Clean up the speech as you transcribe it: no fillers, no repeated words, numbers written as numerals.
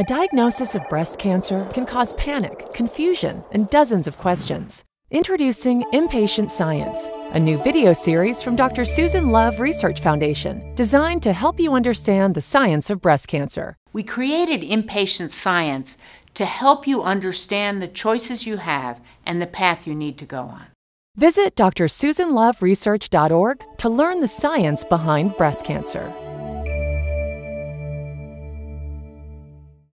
A diagnosis of breast cancer can cause panic, confusion, and dozens of questions. Introducing ImPatient Science, a new video series from Dr. Susan Love Research Foundation, designed to help you understand the science of breast cancer. We created ImPatient Science to help you understand the choices you have and the path you need to go on. Visit drsusanloveresearch.org to learn the science behind breast cancer.